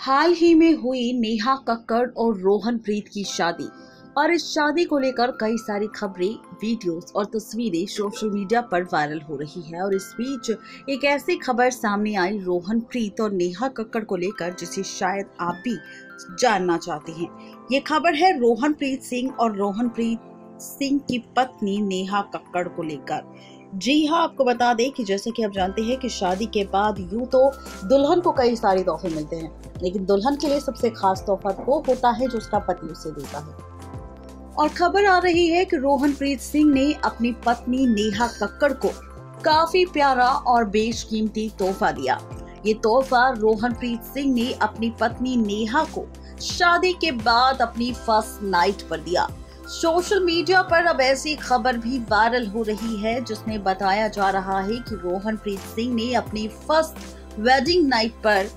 हाल ही में हुई नेहा कक्कड़ और रोहनप्रीत की शादी और इस शादी को लेकर कई सारी खबरें, वीडियोस और तस्वीरें सोशल मीडिया पर वायरल हो रही है। और इस बीच एक ऐसी खबर सामने आई रोहनप्रीत और नेहा कक्कड़ को लेकर जिसे शायद आप भी जानना चाहते हैं। ये खबर है रोहनप्रीत सिंह और रोहनप्रीत सिंह की पत्नी नेहा कक्कड़ को लेकर। जी हाँ, आपको बता दें कि जैसे कि आप जानते हैं कि शादी के बाद यूं तो दुल्हन को कई सारे तोहफे मिलते हैं, लेकिन दुल्हन के लिए सबसे खास तोहफा वो होता है जो उसका पति उसे देता है। और खबर आ रही है कि रोहनप्रीत सिंह ने अपनी पत्नी नेहा कक्कड़ को काफी प्यारा और बेशकीमती तोहफा दिया। ये तोहफा रोहनप्रीत सिंह ने अपनी पत्नी नेहा को शादी के बाद अपनी फर्स्ट नाइट पर दिया। सोशल मीडिया पर अब ऐसी खबर भी वायरल हो रही है जिसमें बताया जा रहा है कि रोहनप्रीत सिंह ने अपनी फर्स्ट वेडिंग नाइट पर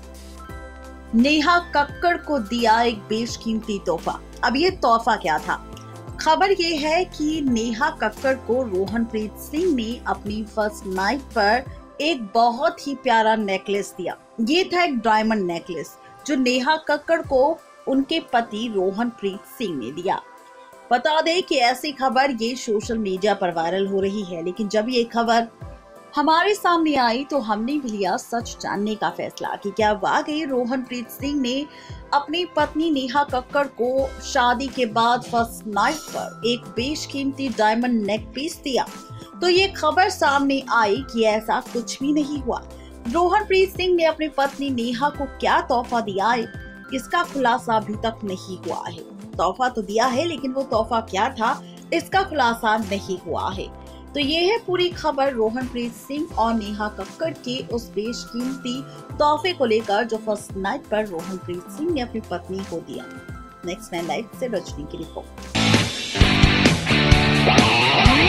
नेहा कक्कड़ को दिया एक बेशकीमती तोहफा। अब ये तोहफा क्या था? खबर ये है कि नेहा कक्कड़ को रोहनप्रीत सिंह ने अपनी फर्स्ट नाइट पर एक बहुत ही प्यारा नेकलेस दिया। ये था एक डायमंड नेकलेस जो नेहा कक्कड़ को उनके पति रोहनप्रीत सिंह ने दिया। बता दें कि ऐसी खबर ये सोशल मीडिया पर वायरल हो रही है, लेकिन जब ये खबर हमारे सामने आई तो हमने भी लिया सच जानने का फैसला कि क्या वाकई रोहनप्रीत सिंह ने अपनी पत्नी नेहा कक्कड़ को शादी के बाद फर्स्ट नाइट पर एक बेशकीमती डायमंड नेक पीस दिया। तो ये खबर सामने आई कि ऐसा कुछ भी नहीं हुआ। रोहनप्रीत सिंह ने अपनी पत्नी नेहा को क्या तोहफा दिया है, इसका खुलासा अभी तक नहीं हुआ है। तोहफा तो दिया है, लेकिन वो तोहफा क्या था इसका खुलासा नहीं हुआ है। तो ये है पूरी खबर रोहनप्रीत सिंह और नेहा कक्कड़ के उस बेशकीमती तोहफे को लेकर जो फर्स्ट नाइट पर रोहनप्रीत सिंह ने अपनी पत्नी को दिया। नेक्स्ट 9 लाइव से रजनी की रिपोर्ट।